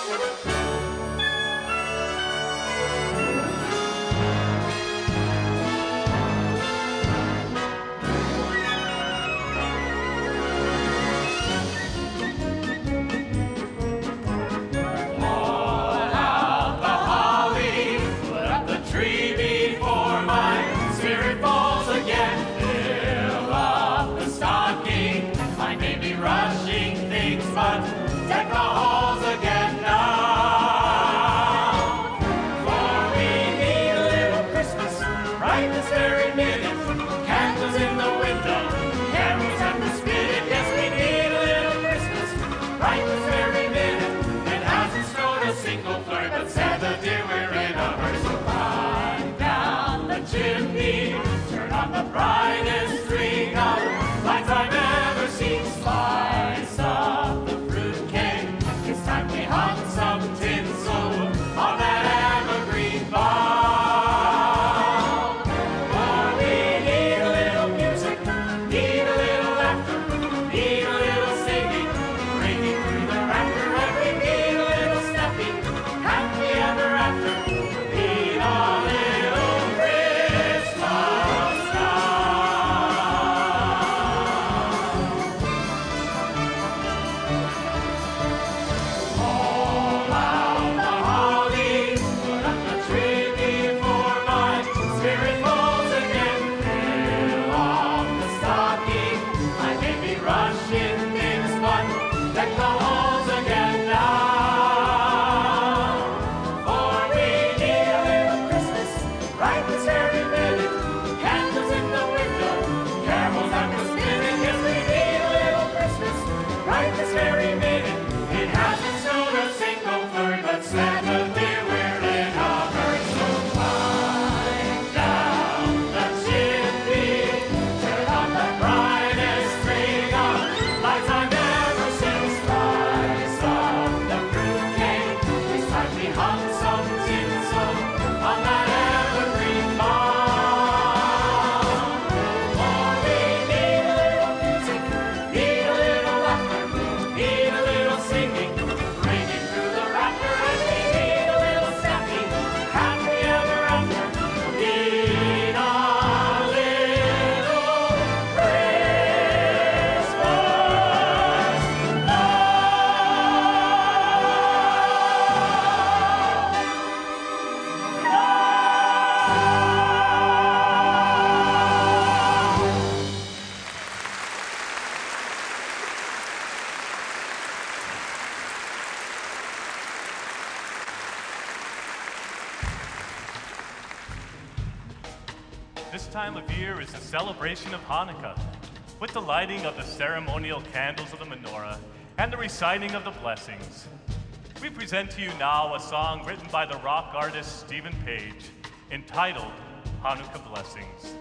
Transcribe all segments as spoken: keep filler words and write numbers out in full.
This time of year is the celebration of Hanukkah, with the lighting of the ceremonial candles of the menorah and the reciting of the blessings. We present to you now a song written by the rock artist Stephen Page, entitled Hanukkah Blessings.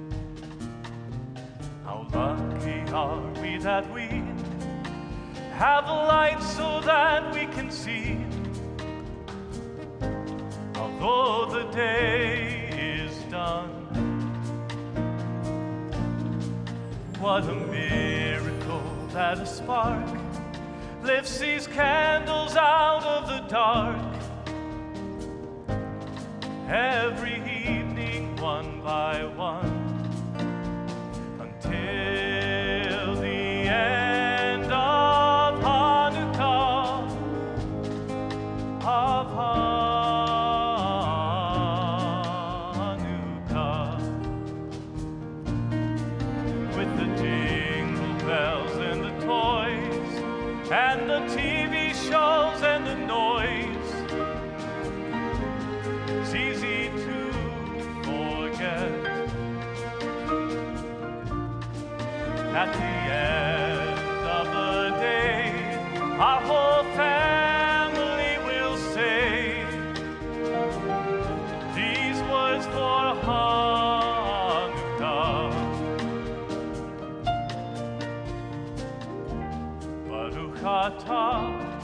How lucky are we that we have a light so that we can see, although the day is done. What a miracle that a spark lifts these candles out of the dark. Every evening, one by one, until the end of Hanukkah, of Hanukkah, with the jingle bells and the toys, and the T V shows and the noise. It's easy to forget. At the end of the day, our whole family will say these words for Hanukkah. Baruch atah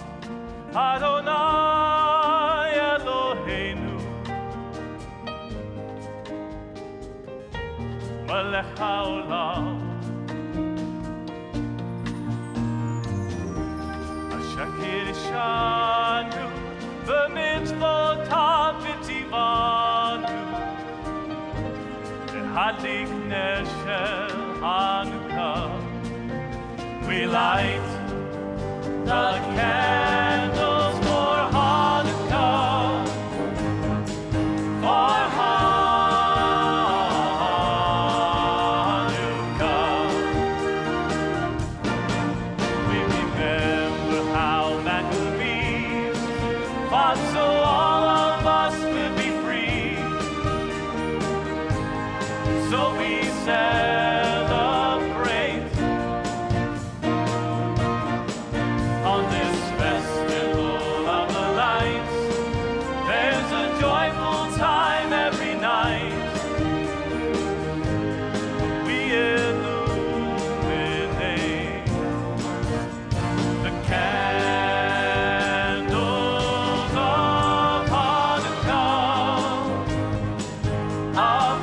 Adonai Eloheinu Melech haolam Asher kirshanu Madlik Neshel Hanukkah. We light the candles for Hanukkah, for Hanukkah. We remember how Maccabees fought so all of us could be free. So we celebrate on this festival of the lights. There's a joyful time every night. We illuminate the candles of Hanukkah, of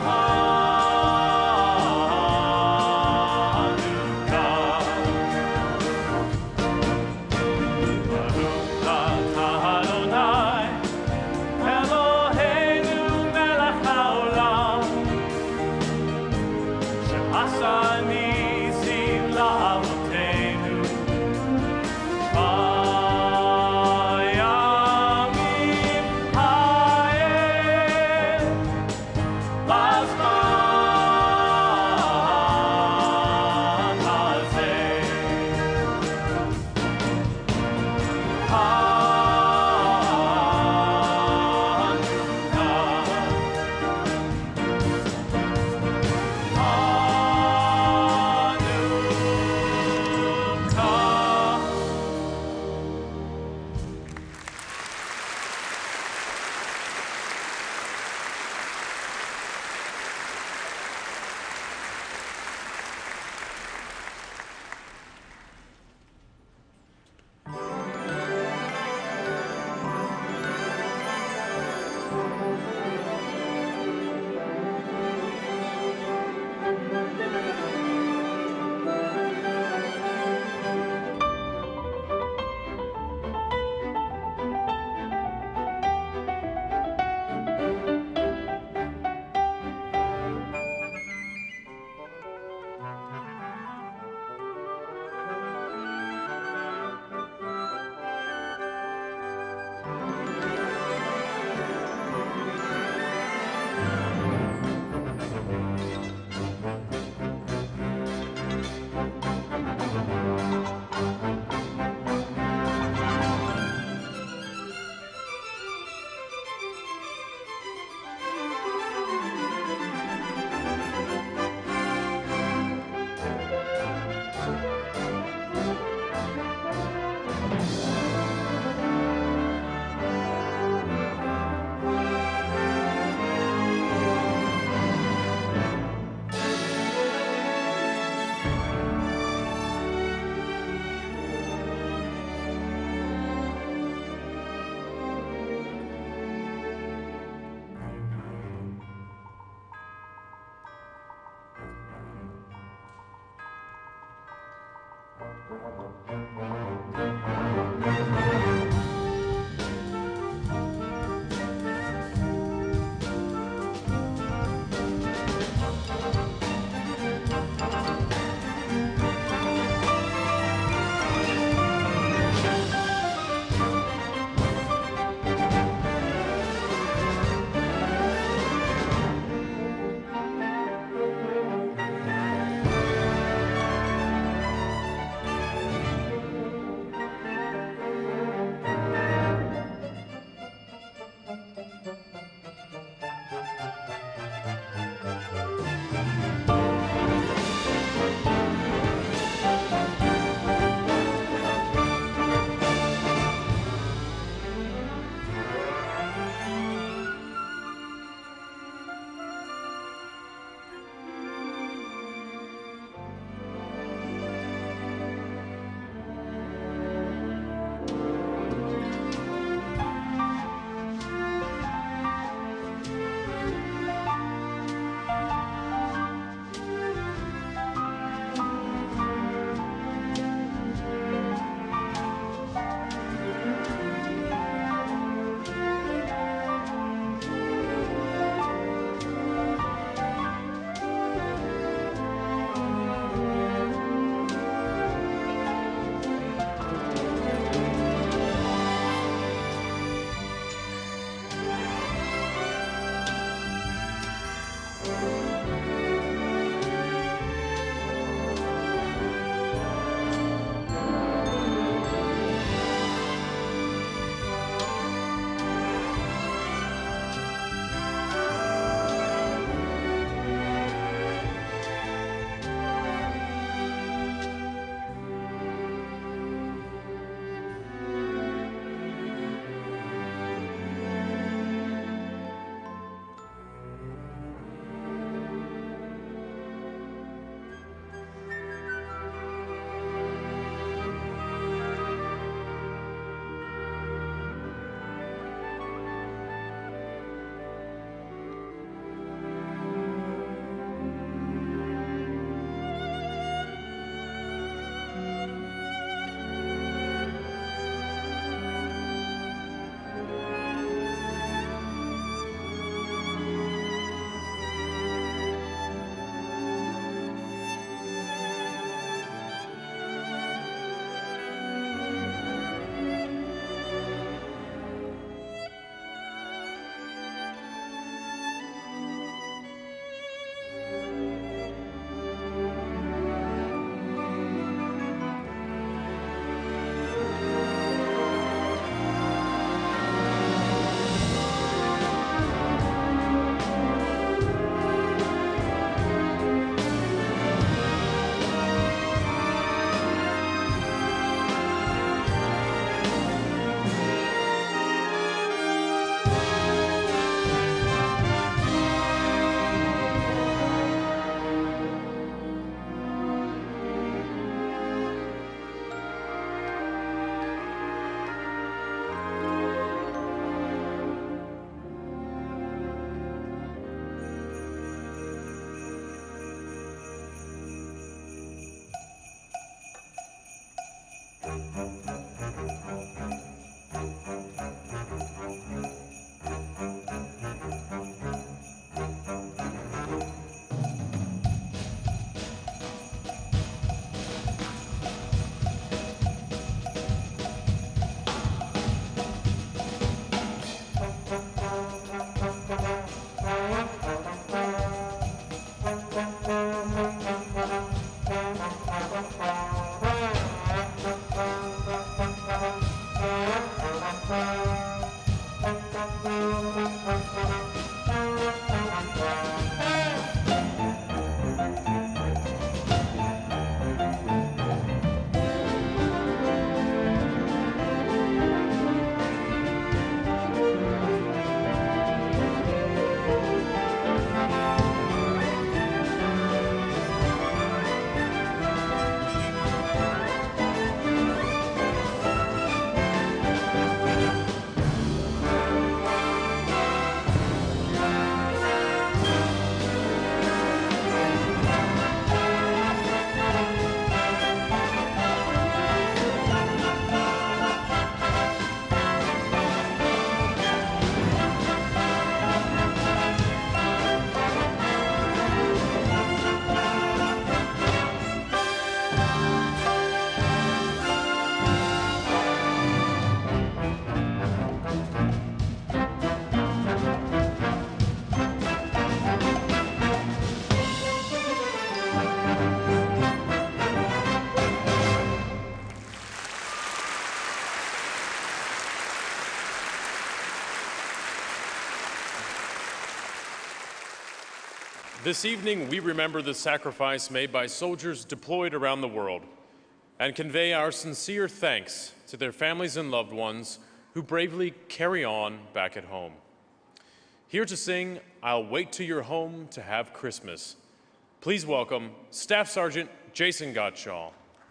This evening, we remember the sacrifice made by soldiers deployed around the world and convey our sincere thanks to their families and loved ones who bravely carry on back at home. Here to sing, "I'll Wait Till You're Home to Have Christmas," please welcome Staff Sergeant Jason Gottschall.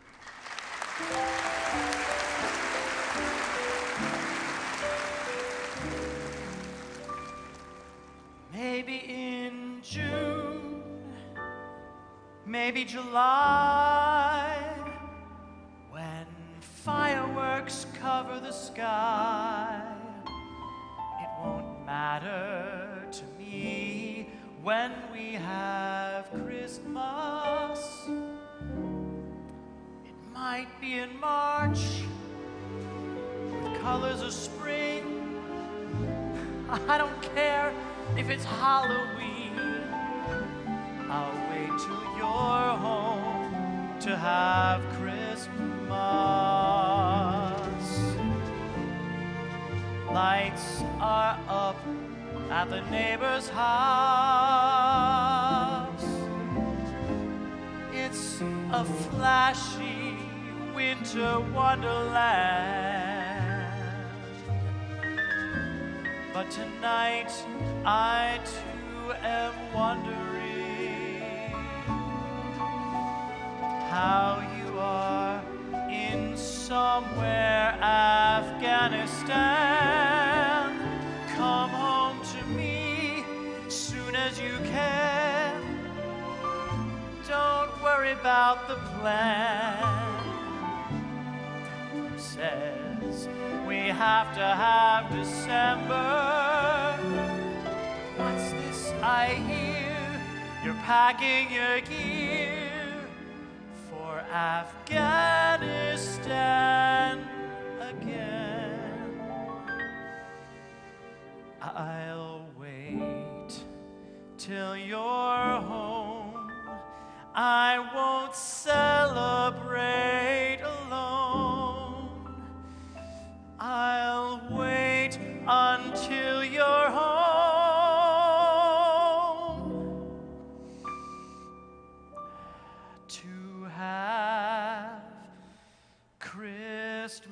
Maybe in June, maybe July, when fireworks cover the sky, it won't matter to me when we have Christmas. It might be in March, with colors of spring. I don't care if it's Halloween. I'll wait till you're home to have Christmas. Lights are up at the neighbor's house. It's a flashy winter wonderland. But tonight, I too am wondering how you are in somewhere Afghanistan. Come home to me soon as you can. Don't worry about the plan. Who says we have to have December? What's this I hear? You're packing your gear for Afghanistan again. I'll wait till you're home. I won't celebrate alone. I'll wait until you're home to have Christmas.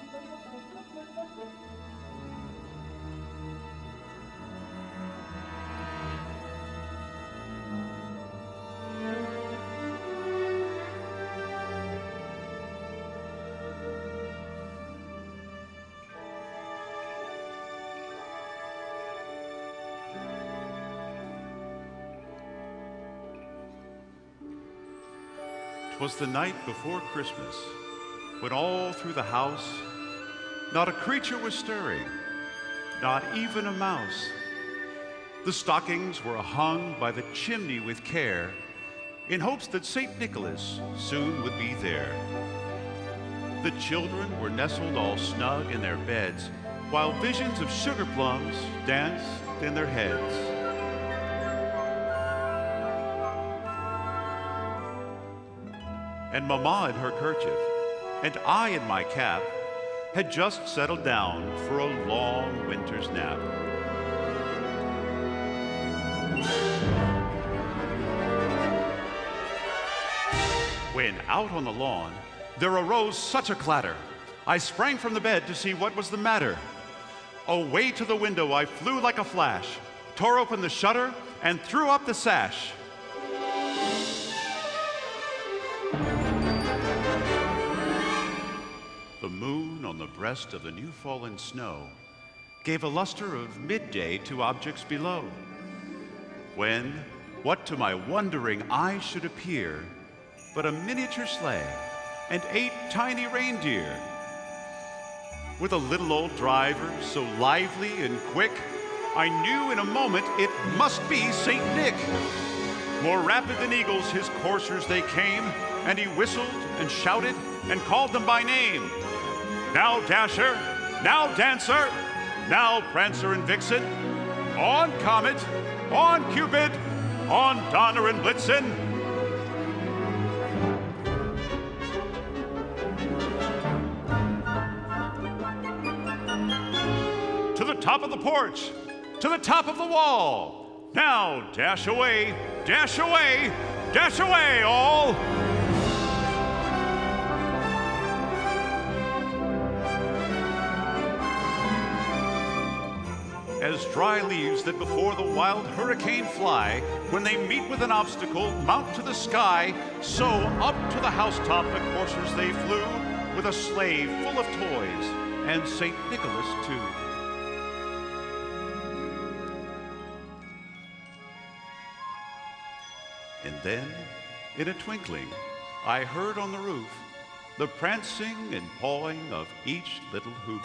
'Twas the night before Christmas, when all through the house not a creature was stirring, not even a mouse. The stockings were hung by the chimney with care, in hopes that Saint Nicholas soon would be there. The children were nestled all snug in their beds, while visions of sugar plums danced in their heads. And Mama in her kerchief, and I in my cap, had just settled down for a long winter's nap. When out on the lawn, there arose such a clatter, I sprang from the bed to see what was the matter. Away to the window I flew like a flash, tore open the shutter, and threw up the sash. The moon on the breast of the new fallen snow gave a luster of midday to objects below, when what to my wondering eye should appear but a miniature sleigh and eight tiny reindeer, with a little old driver so lively and quick, I knew in a moment it must be Saint Nick. More rapid than eagles his coursers they came, and he whistled and shouted and called them by name. Now Dasher, now Dancer, now Prancer and Vixen, on Comet, on Cupid, on Donner and Blitzen. To the top of the porch, to the top of the wall. Now dash away, dash away, dash away all. As dry leaves that before the wild hurricane fly, when they meet with an obstacle, mount to the sky, so up to the housetop the coursers they flew, with a sleigh full of toys, and Saint Nicholas too. And then, in a twinkling, I heard on the roof the prancing and pawing of each little hoof.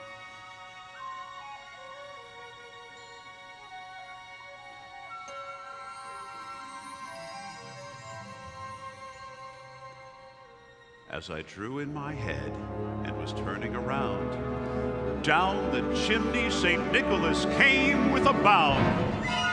As I drew in my head and was turning around, down the chimney Saint Nicholas came with a bound.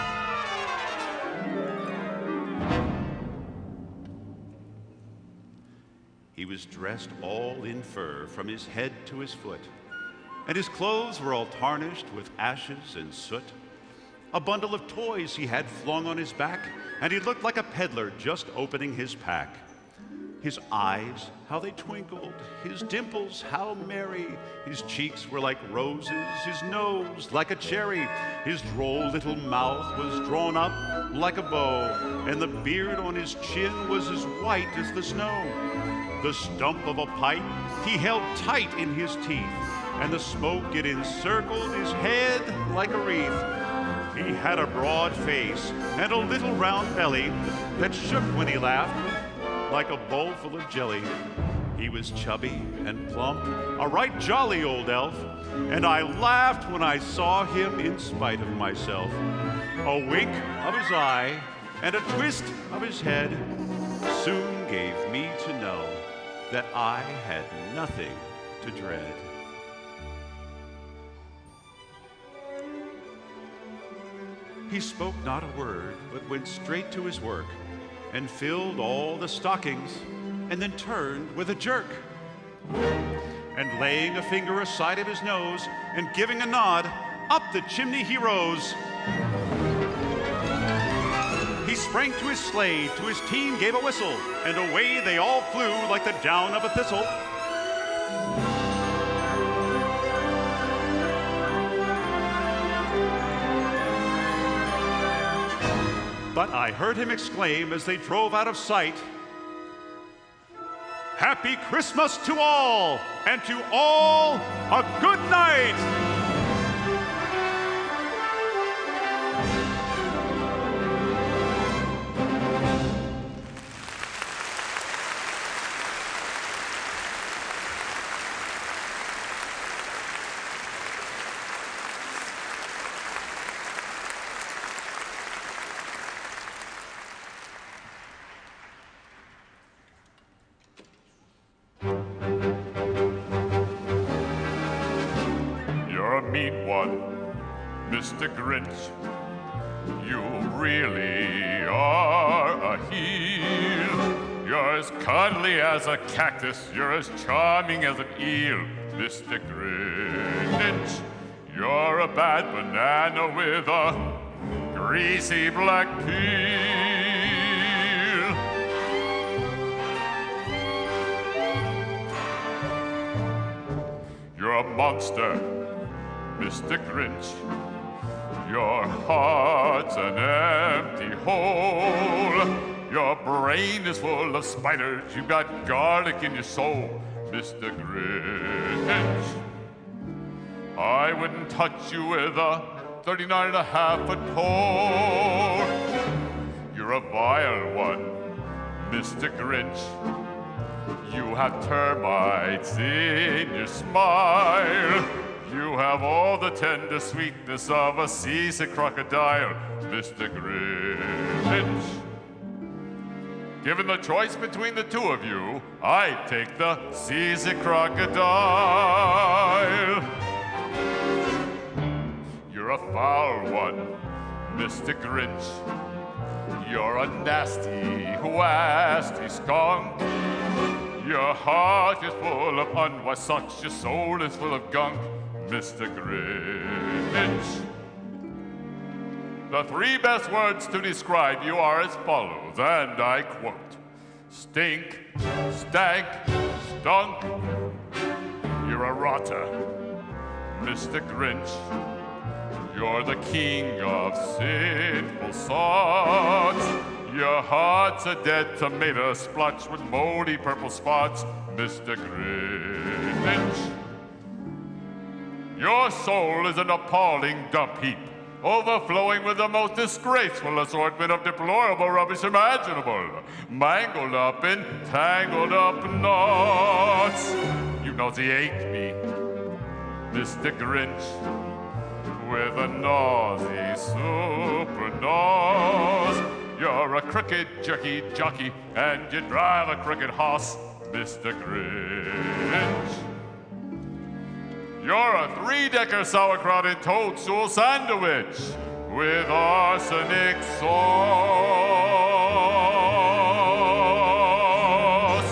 He was dressed all in fur from his head to his foot, and his clothes were all tarnished with ashes and soot. A bundle of toys he had flung on his back, and he looked like a peddler just opening his pack. His eyes, how they twinkled, his dimples, how merry. His cheeks were like roses, his nose like a cherry. His droll little mouth was drawn up like a bow, and the beard on his chin was as white as the snow. The stump of a pipe he held tight in his teeth, and the smoke it encircled his head like a wreath. He had a broad face and a little round belly that shook when he laughed, like a bowl full of jelly. He was chubby and plump, a right jolly old elf, and I laughed when I saw him in spite of myself. A wink of his eye and a twist of his head soon gave me to know that I had nothing to dread. He spoke not a word, but went straight to his work, and filled all the stockings, and then turned with a jerk. And laying a finger aside of his nose, and giving a nod, up the chimney he rose. He sprang to his sleigh, to his team gave a whistle, and away they all flew like the down of a thistle. But I heard him exclaim as they drove out of sight, "Happy Christmas to all, and to all a good night!" Mister Grinch, you really are a heel. You're as cuddly as a cactus, you're as charming as an eel, Mister Grinch. You're a bad banana with a greasy black peel. You're a monster, Mister Grinch. Your heart's an empty hole. Your brain is full of spiders. You've got garlic in your soul, Mister Grinch. I wouldn't touch you with a thirty-nine and a half foot pole. You're a vile one, Mister Grinch. You have termites in your smile. You have all the tender sweetness of a seasick crocodile, Mister Grinch. Given the choice between the two of you, I'd take the seasick crocodile. You're a foul one, Mister Grinch. You're a nasty, wasty skunk. Your heart is full of unwashed socks. Your soul is full of gunk, Mister Grinch. The three best words to describe you are as follows, and I quote: stink, stank, stunk. You're a rotter, Mister Grinch. You're the king of sinful thoughts. Your heart's a dead tomato splotch with moldy purple spots, Mister Grinch. Your soul is an appalling dump heap, overflowing with the most disgraceful assortment of deplorable rubbish imaginable, mangled up in tangled up knots. You nauseate me, Mister Grinch, with a nausy super nose. You're a crooked jerky jockey, and you drive a crooked horse, Mister Grinch. You're a three-decker sauerkraut and toadstool sandwich with arsenic sauce.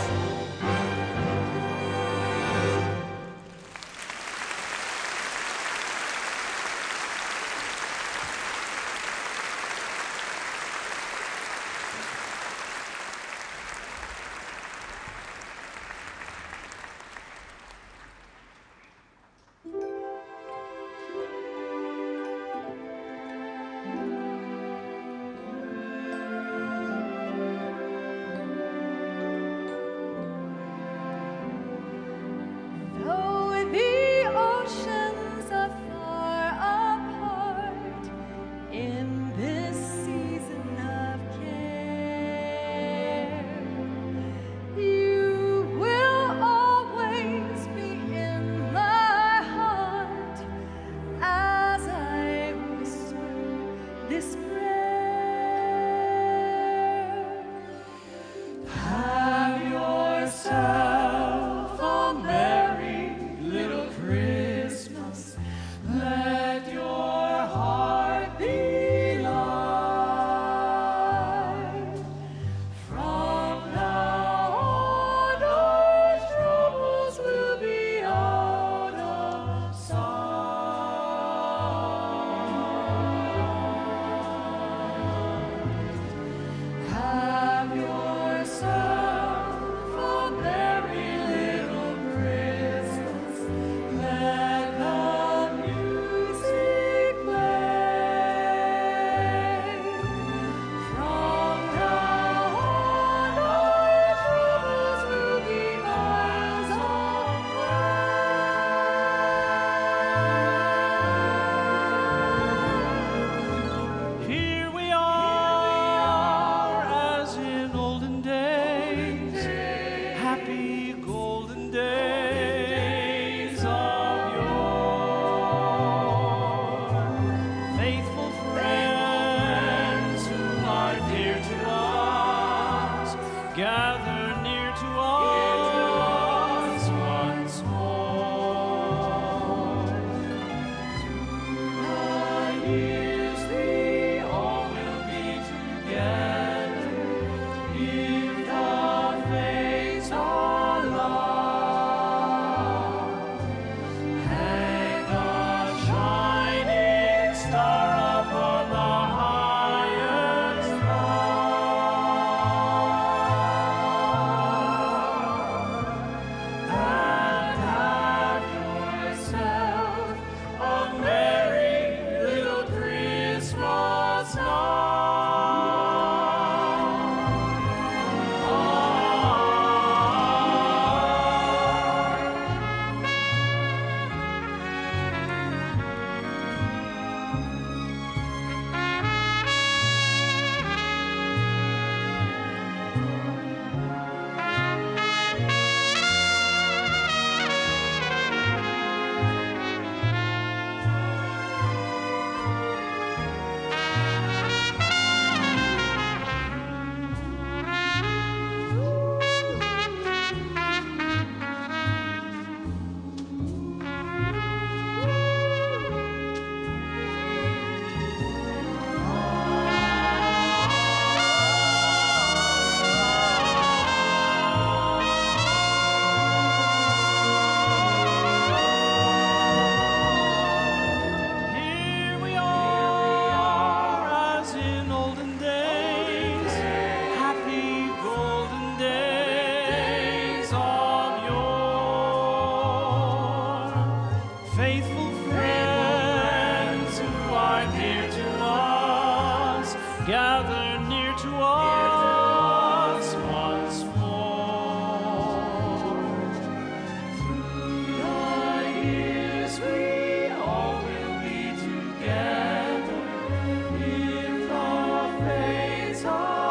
gather near to us once more. Through the years we all will be together if our fates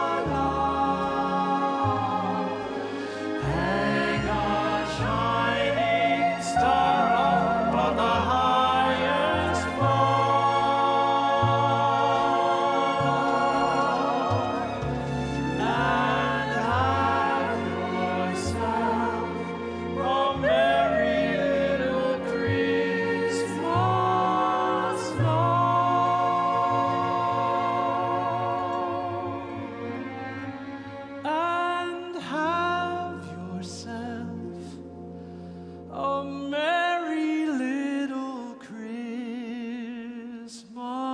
allow. Hang a shining star up on the highest floor, and have yourself a merry little Christmas long. And have yourself a merry little Christmas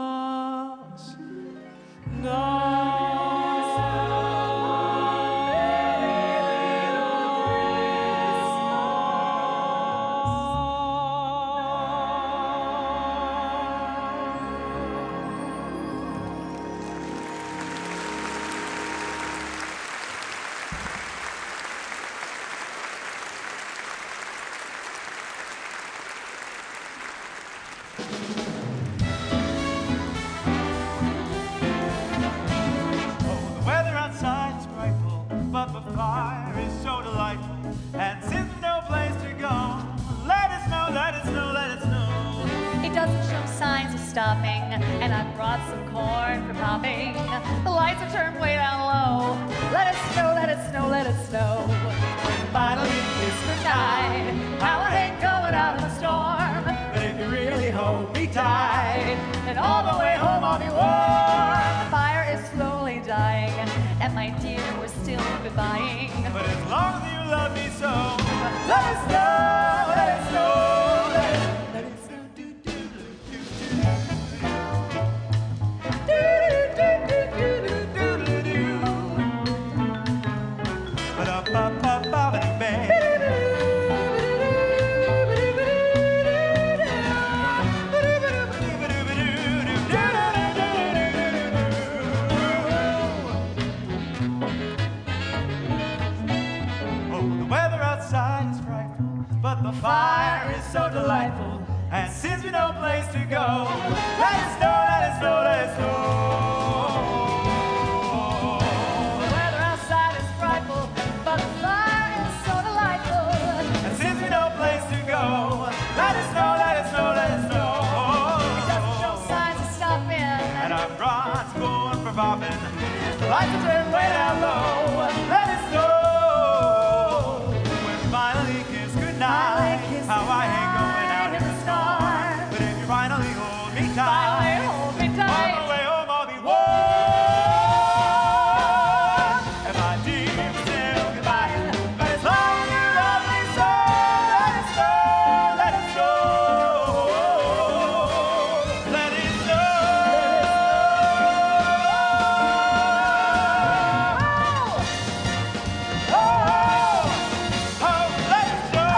Oh, the weather outside is frightful, but the fire is so delightful. And since there's no place to go, let it snow, let it snow, let it snow. It doesn't show signs of stopping, and I brought some corn for popping. The lights are turned way down low. Let it snow, let it snow, let it snow. Finally, Christmas night, how I hate going out in the storm. But if you really hold me tight, And all the way home I'll be warm. The fire is slowly dying, and my dear, we're still goodbying. but as long as you love me so, let it snow, let it snow, let it, let it snow, do, do, do, do, do, do, do, do, do, do. Ba-da-ba-ba-ba-ba-dee-bang. Oh, the weather outside is frightful, but the fire is so delightful. And since we no place to go, let it snow, let it snow, let it snow. The weather outside is frightful, but the fire is so delightful. And since we no place to go, let it snow, let it snow, let it snow. It doesn't show signs of stopping. And our bronze going for bobbing. The lights are turned way down low. Let it snow. When we finally kiss goodnight, how I hate going out in the storm. But if you finally hold me tight, Finally hold me on tight. the way home I'll be warm. And my dear, we still goodbye. But as long as you love me so, let it snow, let it snow, let it snow. Oh, oh, let it snow.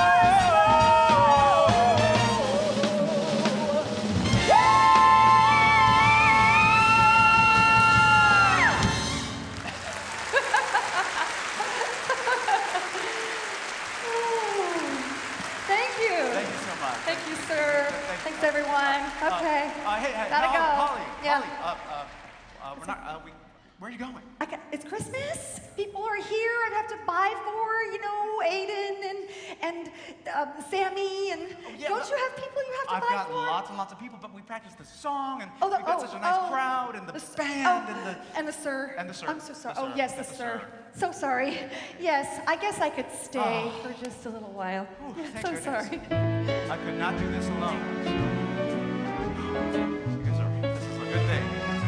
Thank you. Thank you so much. Thank you, sir. Thanks, everyone. Okay. Uh, hey, hey, Gotta Holly, go. Holly, Yeah. Holly, uh, uh, uh, we're not, uh, we, where are you going? I got, it's Christmas. People are here. I have to buy for, you know, Aiden and and uh, Sammy and yeah, don't but you have people you have to I've buy got for? lots and lots of people, but we practiced the song, and Oh, the, we've got oh, such a nice oh. crowd, and the, s- band, oh, and the... and the sir. and the sir. I'm so sorry. The Oh sir. yes, the The sir. sir. So sorry. Yes, I guess I could stay Oh. for just a little while. Ooh, Yeah, thank so goodness. sorry. I could not do this alone. So. You guys are, this is a good day.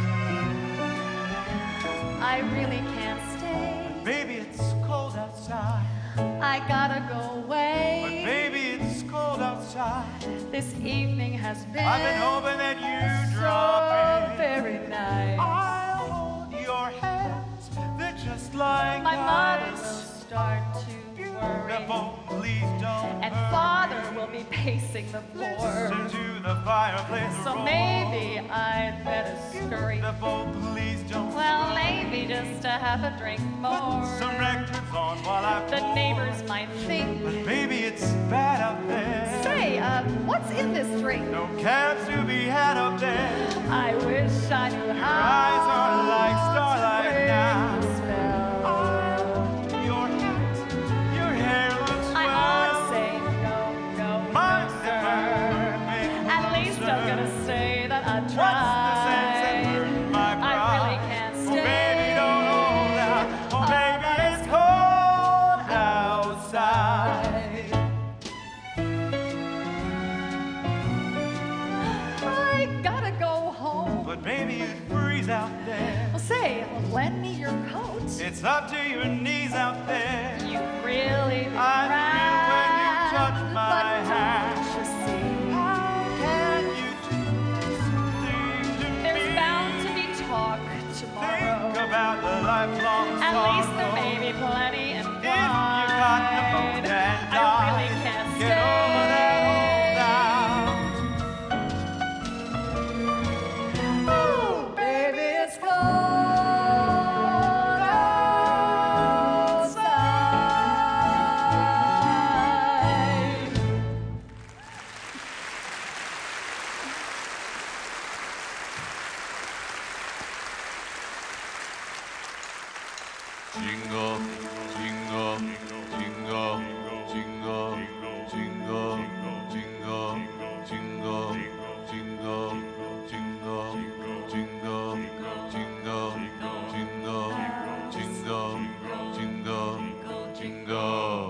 I really can't stay. Baby, it's cold outside. I gotta go But away. baby, it's cold outside. This evening has been I've been hoping that you so drop in. very nice. I'll hold your hands. They're just like My mother ice. will start to worry, Beautiful, please don't and hurry. father will be pacing the floor. Listen to the fireplace. So roar. maybe I'd better scurry. The boat, please don't Well, scurry. maybe just to have a drink more. Put some records on while I The pour. neighbors might think. But baby, it's bad out there. Say, uh, what's in this drink? No cabs to be had up there. I wish I knew how. Your eyes are like starlight to now. spell. Oh, your hat, your hair looks I well. ought to say no, no, My no, zipper sir. make me At least I'm concerned. gonna say that I What's the sense that tried. hurt my I pride? really can't Oh, stay. baby, don't hold out. Oh, Oh, baby, but it's cold outside. I gotta go home. But baby, you'd freeze out there. Well, say, lend me your coat. It's up to your knees out there. You really be I feel when you right. touch my But hand. don't you see? How can you do something to There's me? bound to be talk tomorrow. Think about the lifelong At least there sorrow. may be plenty in If you got the boat and I died, really can't get stay. over that old doubt. Ooh, baby, it's cold outside. Jingle, jingle, jingle, jingle, jingle, jingle, jingle, jingle, jingle, jingle, jingle, jingle, jingle, jingle, jingle.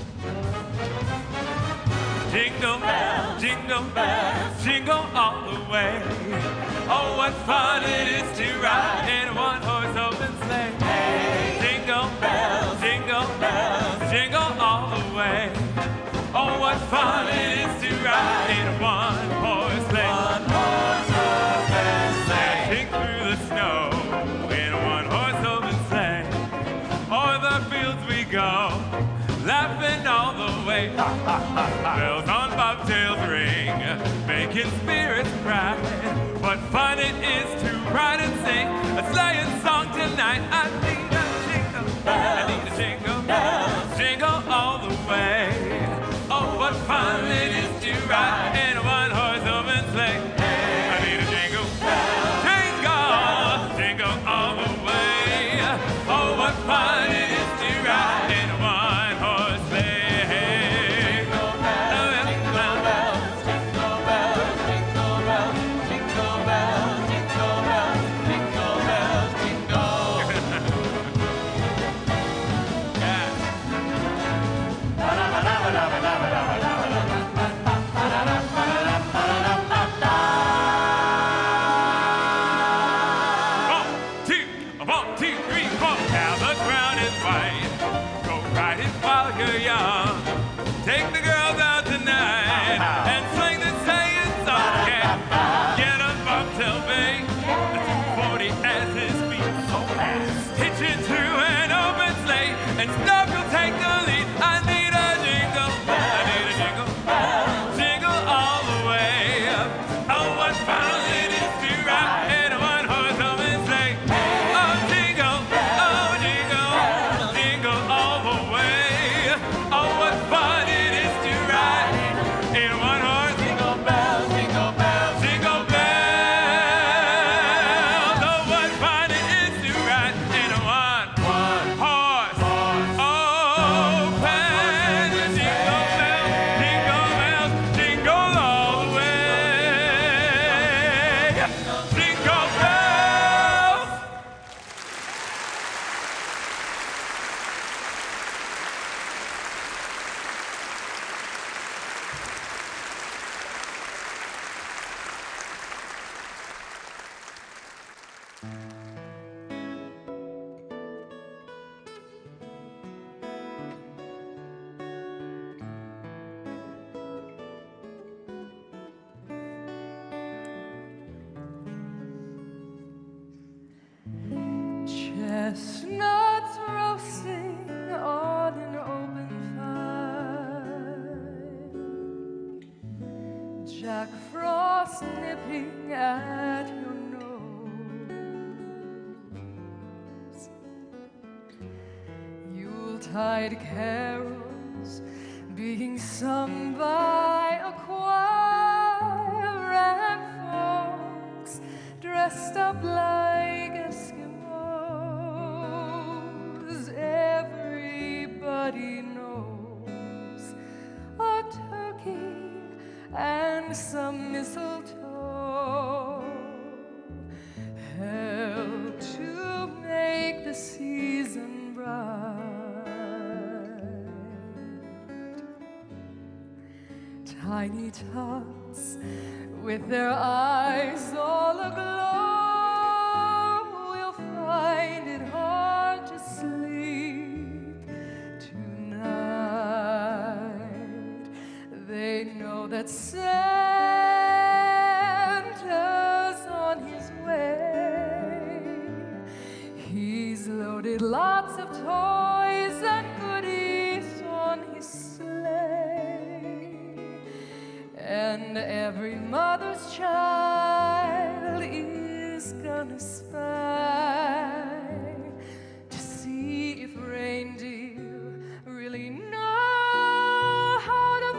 Jingle bells, jingle bells, jingle all the way. Oh, what fun it is to ride in a one-horse open sleigh. Jingle bells, jingle bells, jingle all the way. Oh, what fun it is to ride in a one-horse sleigh. One-horse open sleigh. Dashing through the snow in a one-horse open sleigh. O'er the fields we go, laughing all the way. Bells on bobtails ring, making spirits bright. What fun it is to ride and sing a sleighing song tonight. I need a jingle bell, I need a jingle bell, jingle all the way. Oh, what fun it is to ride in a one-horse open sleigh. I need a jingle bell, jingle, jingle all the way. Oh, what fun it is to ride in a one-horse sleigh. Jack Frost nipping at your nose. Yuletide carols being sung by a choir, and folks dressed up like Eskimos. Everybody knows a turkey and some mistletoe help to make the season bright. Tiny tots with their eyes all aglow will find it hard to sleep tonight. They know that Santa's on his way. He's loaded lots of toys and goodies on his sleigh. And every mother's child is gonna spy to see if reindeer really know how to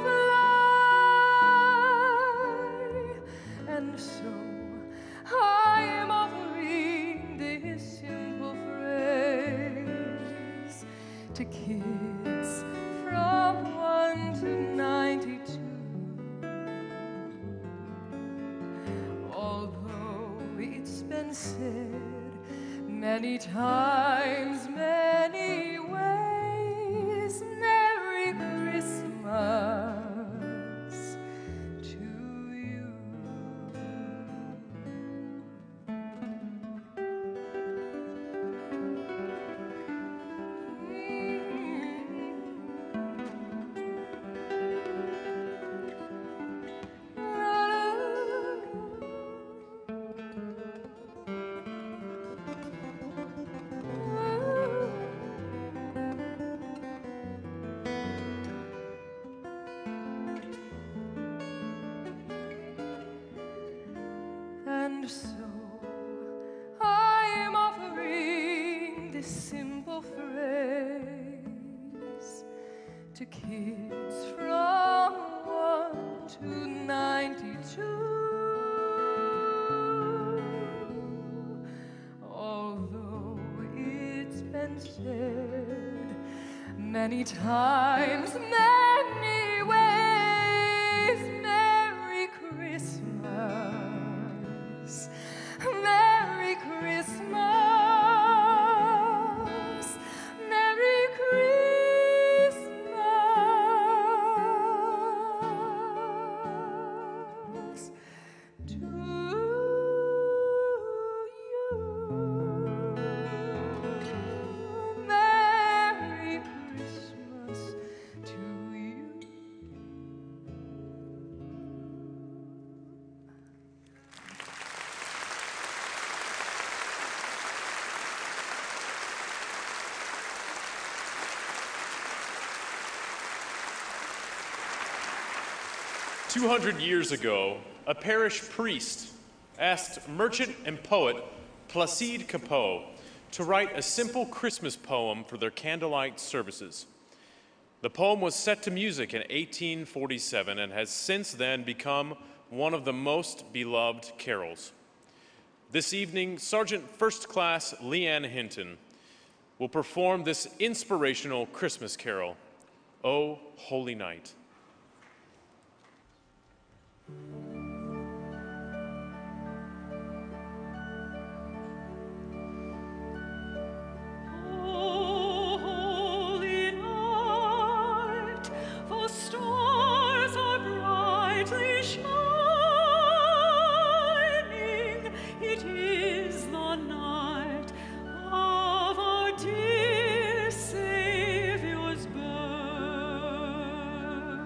fly. And so I am offering this simple phrase to kids from one to ninety-two. Although it's been said many times, many ways, Merry Christmas to you. And so I am offering this simple phrase to kids from one to ninety-two. Although it's been said many times, many ways, Merry Christmas. Merry Christmas, Merry Christmas to you. Merry Christmas to you. two hundred years ago, a parish priest asked merchant and poet Placide Cappeau to write a simple Christmas poem for their candlelight services. The poem was set to music in eighteen forty-seven and has since then become one of the most beloved carols. This evening, Sergeant First Class Leanne Hinton will perform this inspirational Christmas carol, O Holy Night. Oh, holy night, the stars are brightly shining. It is the night of our dear Savior's birth.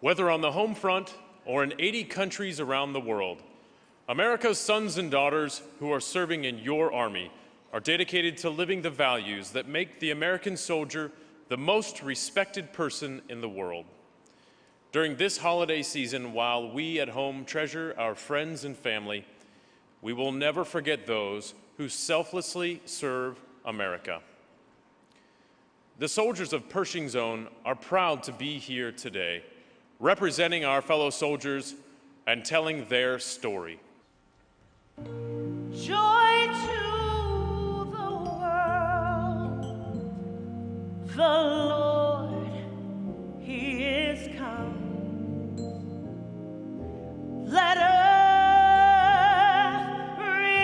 Whether on the home front or in eighty countries around the world, America's sons and daughters who are serving in your Army are dedicated to living the values that make the American soldier the most respected person in the world. During this holiday season, while we at home treasure our friends and family, we will never forget those who selflessly serve America. The soldiers of Pershing's Own are proud to be here today, representing our fellow soldiers and telling their story. Joy to the world, the Lord, He is come. Let earth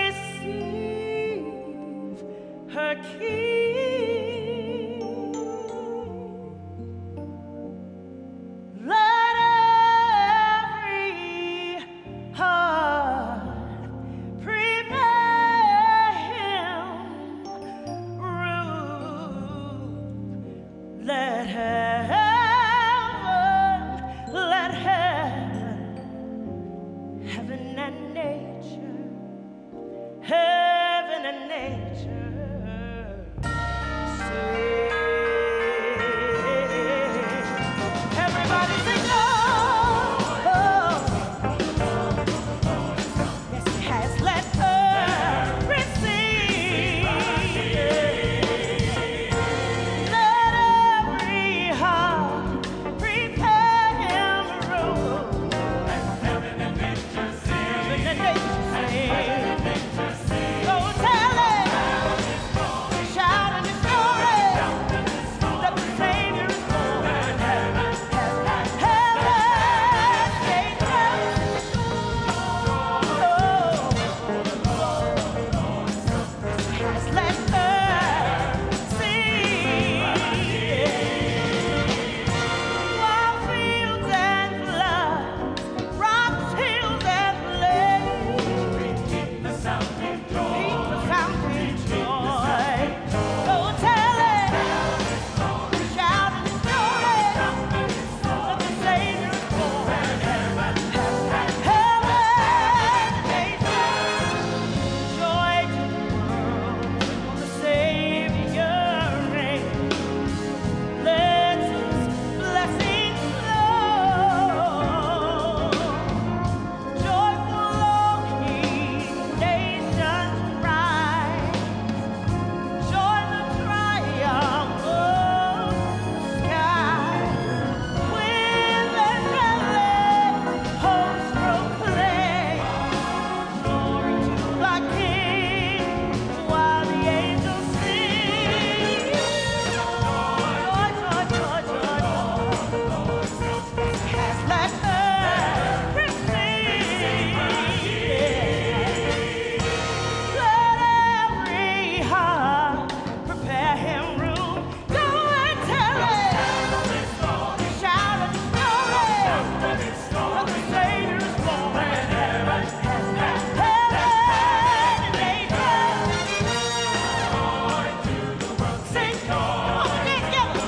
receive her King. Let every heart prepare Him room. Let heaven, let heaven, heaven and nature, heaven and nature sing. Everybody sing, oh, oh. Yes, it has. Let earth receive. Let every heart prepare Him room. Heaven and nature sing. Go tell it. Shout in His glory. That the Savior is born. Heaven and nature. Yes, let earth sing. Wild fields and floods, rocks, hills and plains, keep the sounding joy. Keep the sounding joy. Go tell it. Shout in His glory. That the Savior is born. Heaven and nature. Joy to the world, the Savior reigns. Let His blessings flow. Joyful all ye nations rise. Join the triumph of the sky. With angelic hosts proclaim glory to the King, while the angels sing. Joy, joy, joy, joy, joy. Has let earth receive. Let every heart prepare Him room. Go and tell it. Shout at His glory. That the Savior is born. Heaven and nature. Sing, come on, get together.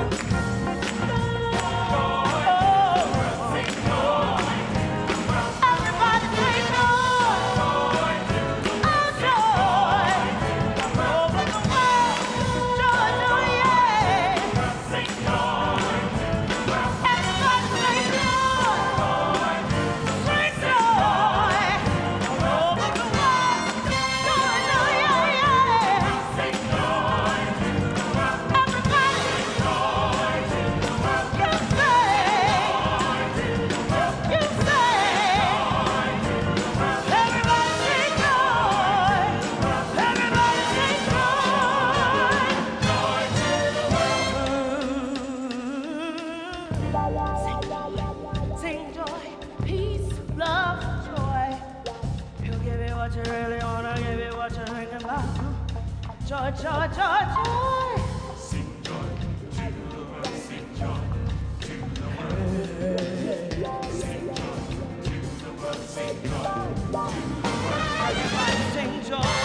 Everybody say joy. Oh, joy. Over the world. Joy, joy, yeah. Everybody say joy. Sing joy. Over the world. Joy, joy, yeah, yeah. Everybody. You say. You say. Everybody say joy. Everybody say joy. Sing joy, peace, love, joy. He'll give you what you really wanna, give you what you're thinking about. Joy, joy, joy, joy. Sing joy to the world, sing joy to the world. Sing joy to the world, sing joy to the world. Everybody sing joy.